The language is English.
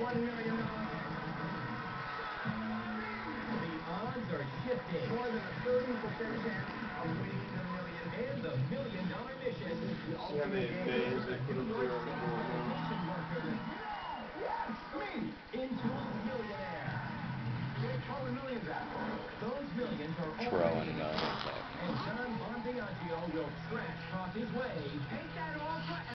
$1 million. The odds are shifting. More than a 30% chance of winning the million. And the $1 million mission. The ultimate game for a New York City sanitation worker. Yes, me! Into a millionaire. Throw the millions at me. Those millions are Throwing already it on. and John Bondiaggio will trash talk his way. Take that offer